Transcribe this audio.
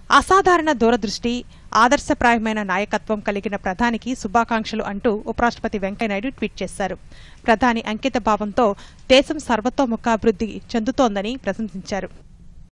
అసాధారణ దూరదృష్టి, ఆదర్శప్రాయమైన నాయకత్వం కలిగిన ప్రధానికి శుభాకాంక్షలు అంటూ ఉపరాష్ట్రపతి వెంకయ్యనాయుడు ట్వీట్ చేశారు. ప్రధాని అంకిత భావంతో దేశం సర్వతోముఖాభివృద్ధి చెందుతోందని ప్రశంసించారు.